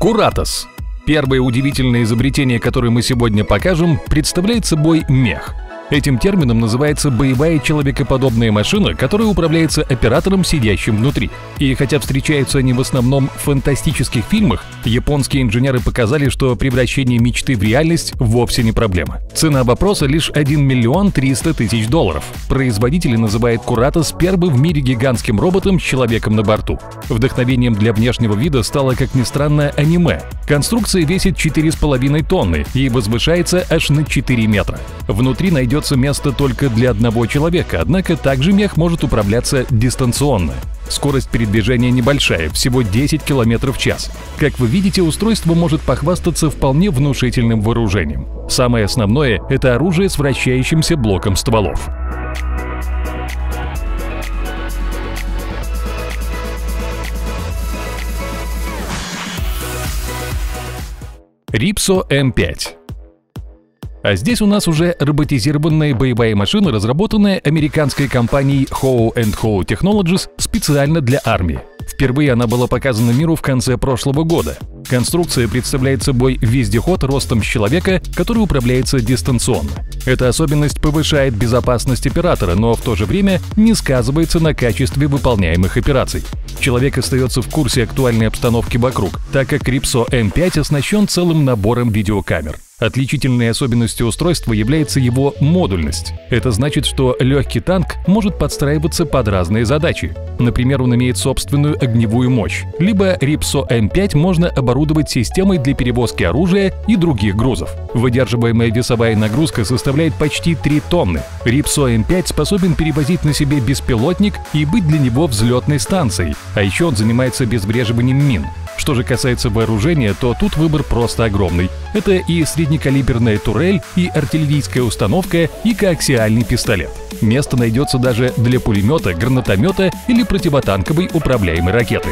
Куратос. Первое удивительное изобретение, которое мы сегодня покажем, представляет собой мех. Этим термином называется боевая человекоподобная машина, которая управляется оператором, сидящим внутри. И хотя встречаются они в основном в фантастических фильмах, японские инженеры показали, что превращение мечты в реальность вовсе не проблема. Цена вопроса лишь $1 300 000. Производители называют Куратос первым в мире гигантским роботом с человеком на борту. Вдохновением для внешнего вида стало, как ни странно, аниме. Конструкция весит 4,5 тонны и возвышается аж на 4 метра. Внутри найдется место только для одного человека, однако также мех может управляться дистанционно. Скорость передвижения небольшая, всего 10 км в час. Как вы видите, устройство может похвастаться вполне внушительным вооружением. Самое основное – это оружие с вращающимся блоком стволов. Ripso M5. А здесь у нас уже роботизированная боевая машина, разработанная американской компанией Howe & Howe Technologies специально для армии. Впервые она была показана миру в конце прошлого года. Конструкция представляет собой вездеход ростом с человека, который управляется дистанционно. Эта особенность повышает безопасность оператора, но в то же время не сказывается на качестве выполняемых операций. Человек остается в курсе актуальной обстановки вокруг, так как Ripso M5 оснащен целым набором видеокамер. Отличительной особенностью устройства является его модульность. Это значит, что легкий танк может подстраиваться под разные задачи. Например, он имеет собственную огневую мощь. Либо Ripso M5 можно оборудовать системой для перевозки оружия и других грузов. Выдерживаемая весовая нагрузка составляет почти 3 тонны. Ripso M5 способен перевозить на себе беспилотник и быть для него взлетной станцией, а еще он занимается обезвреживанием мин. Что же касается вооружения, то тут выбор просто огромный. Это и среднекалиберная турель, и артиллерийская установка, и коаксиальный пистолет. Место найдется даже для пулемета, гранатомета или противотанковой управляемой ракеты.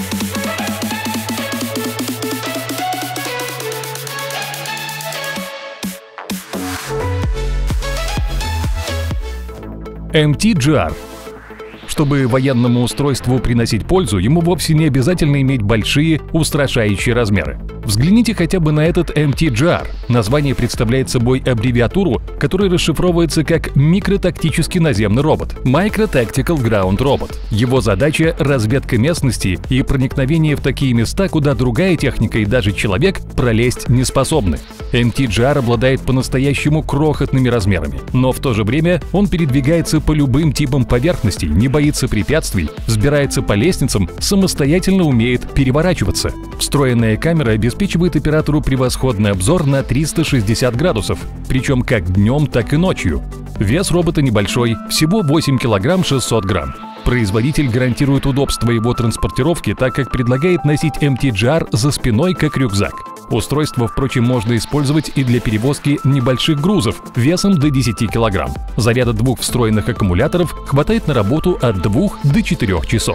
MTGR. Чтобы военному устройству приносить пользу, ему вовсе не обязательно иметь большие, устрашающие размеры. Взгляните хотя бы на этот MTGR. Название представляет собой аббревиатуру, которая расшифровывается как микротактический наземный робот – Micro Tactical Ground Robot. Его задача – разведка местности и проникновение в такие места, куда другая техника и даже человек пролезть не способны. MTGR обладает по-настоящему крохотными размерами, но в то же время он передвигается по любым типам поверхностей, не боится препятствий, взбирается по лестницам, самостоятельно умеет переворачиваться. Встроенная камера обеспечивает оператору превосходный обзор на 360 градусов, причем как днем, так и ночью. Вес робота небольшой, всего 8 кг 600 грамм. Производитель гарантирует удобство его транспортировки, так как предлагает носить MTGR за спиной как рюкзак. Устройство, впрочем, можно использовать и для перевозки небольших грузов весом до 10 кг. Заряда 2 встроенных аккумуляторов хватает на работу от 2 до 4 часов.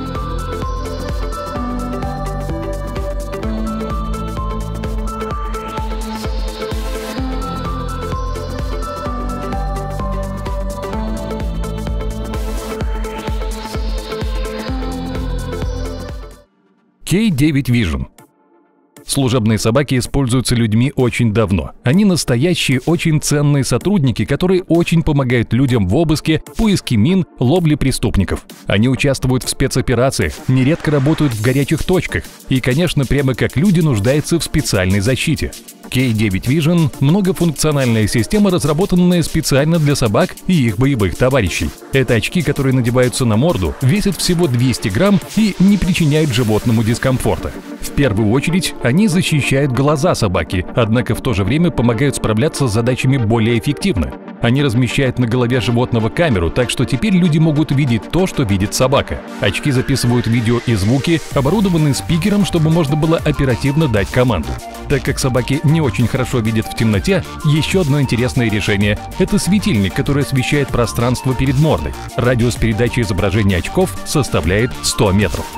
K9 Vision. Служебные собаки используются людьми очень давно. Они настоящие, очень ценные сотрудники, которые очень помогают людям в обыске, поиске мин, ловле преступников. Они участвуют в спецоперациях, нередко работают в горячих точках и, конечно, прямо как люди нуждаются в специальной защите. K9 Vision – многофункциональная система, разработанная специально для собак и их боевых товарищей. Это очки, которые надеваются на морду, весят всего 200 грамм и не причиняют животному дискомфорта. В первую очередь, они защищают глаза собаки, однако в то же время помогают справляться с задачами более эффективно. Они размещают на голове животного камеру, так что теперь люди могут видеть то, что видит собака. Очки записывают видео и звуки, оборудованы спикером, чтобы можно было оперативно дать команду. Так как собаки не очень хорошо видят в темноте, еще одно интересное решение – это светильник, который освещает пространство перед мордой. Радиус передачи изображения очков составляет 100 метров.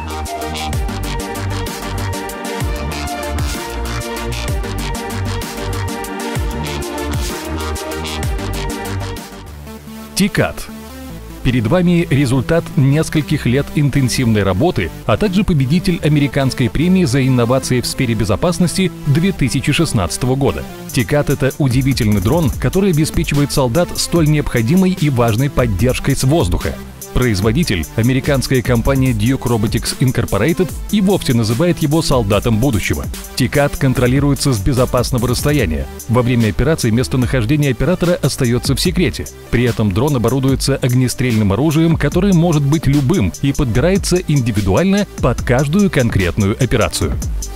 Тикат. Перед вами результат нескольких лет интенсивной работы, а также победитель американской премии за инновации в сфере безопасности 2016 года. Тикат — это удивительный дрон, который обеспечивает солдат столь необходимой и важной поддержкой с воздуха. Производитель, американская компания Duke Robotics Incorporated, и вовсе называет его солдатом будущего. Тикат контролируется с безопасного расстояния. Во время операции местонахождение оператора остается в секрете. При этом дрон оборудуется огнестрельным оружием, которое может быть любым и подбирается индивидуально под каждую конкретную операцию.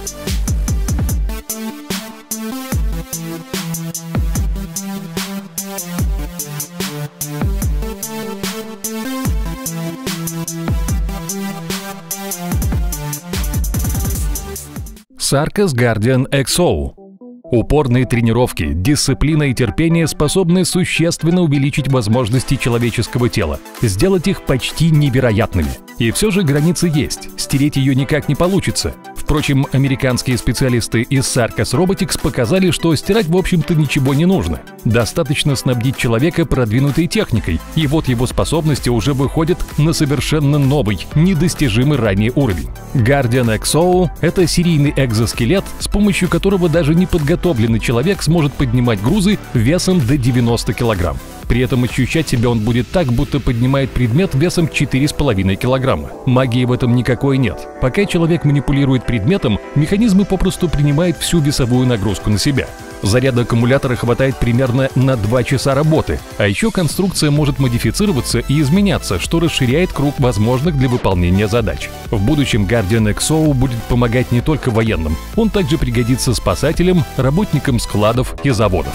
Sarcos Guardian XO. Упорные тренировки, дисциплина и терпение способны существенно увеличить возможности человеческого тела, сделать их почти невероятными. И все же границы есть, стереть ее никак не получится. Впрочем, американские специалисты из Sarcos Robotics показали, что стирать в общем-то ничего не нужно. Достаточно снабдить человека продвинутой техникой, и вот его способности уже выходят на совершенно новый, недостижимый ранее уровень. Guardian XO — это серийный экзоскелет, с помощью которого даже неподготовленный человек сможет поднимать грузы весом до 90 кг. При этом ощущать себя он будет так, будто поднимает предмет весом 4,5 кг. Магии в этом никакой нет. Пока человек манипулирует предметом, механизмы попросту принимают всю весовую нагрузку на себя. Заряда аккумулятора хватает примерно на 2 часа работы, а еще конструкция может модифицироваться и изменяться, что расширяет круг возможных для выполнения задач. В будущем Guardian XO будет помогать не только военным, он также пригодится спасателям, работникам складов и заводов.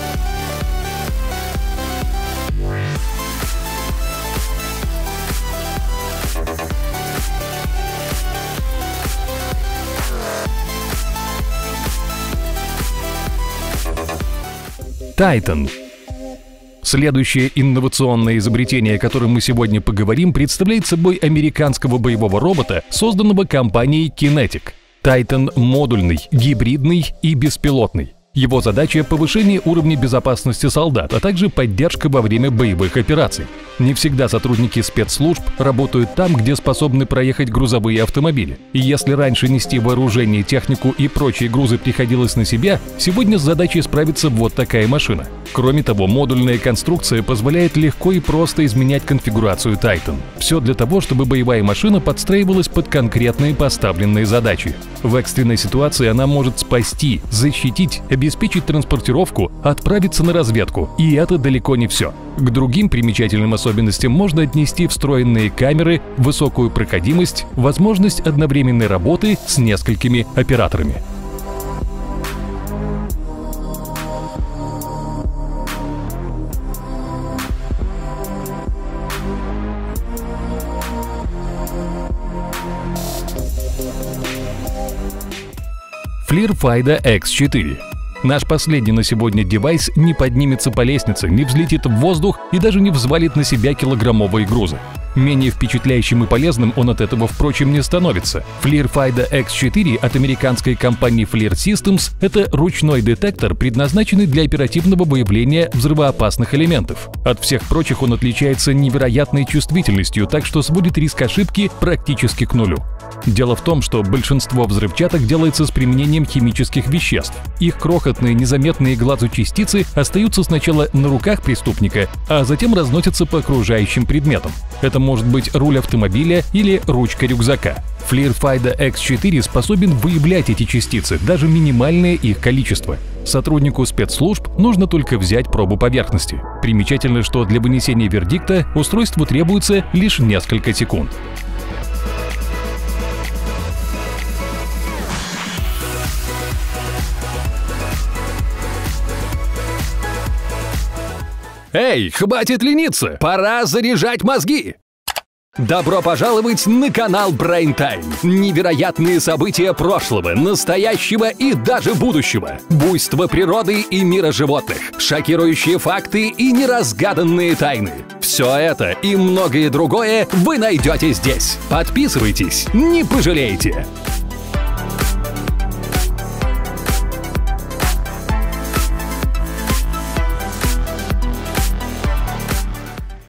Titan. Следующее инновационное изобретение, о котором мы сегодня поговорим, представляет собой американского боевого робота, созданного компанией Kinetic. Titan модульный, гибридный и беспилотный. Его задача – повышение уровня безопасности солдат, а также поддержка во время боевых операций. Не всегда сотрудники спецслужб работают там, где способны проехать грузовые автомобили. И если раньше нести вооружение, технику и прочие грузы приходилось на себя, сегодня с задачей справится вот такая машина. Кроме того, модульная конструкция позволяет легко и просто изменять конфигурацию Titan. Все для того, чтобы боевая машина подстраивалась под конкретные поставленные задачи. В экстренной ситуации она может спасти, защитить, обеспечить транспортировку, отправиться на разведку. И это далеко не все. К другим примечательным особенностям можно отнести встроенные камеры, высокую проходимость, возможность одновременной работы с несколькими операторами. FLIR FIDA X4. Наш последний на сегодня девайс не поднимется по лестнице, не взлетит в воздух и даже не взвалит на себя килограммовые грузы. Менее впечатляющим и полезным он от этого, впрочем, не становится. FLIR FIDA X4 от американской компании FLIR Systems – это ручной детектор, предназначенный для оперативного выявления взрывоопасных элементов. От всех прочих он отличается невероятной чувствительностью, так что сводит риск ошибки практически к нулю. Дело в том, что большинство взрывчаток делается с применением химических веществ. Их крохотные, незаметные глазу частицы остаются сначала на руках преступника, а затем разносятся по окружающим предметам. Это может быть руль автомобиля или ручка рюкзака. FLIR FIDA X4 способен выявлять эти частицы, даже минимальное их количество. Сотруднику спецслужб нужно только взять пробу поверхности. Примечательно, что для вынесения вердикта устройству требуется лишь несколько секунд. Эй, хватит лениться! Пора заряжать мозги! Добро пожаловать на канал Brain Time. Невероятные события прошлого, настоящего и даже будущего. Буйство природы и мира животных. Шокирующие факты и неразгаданные тайны. Все это и многое другое вы найдете здесь. Подписывайтесь, не пожалеете.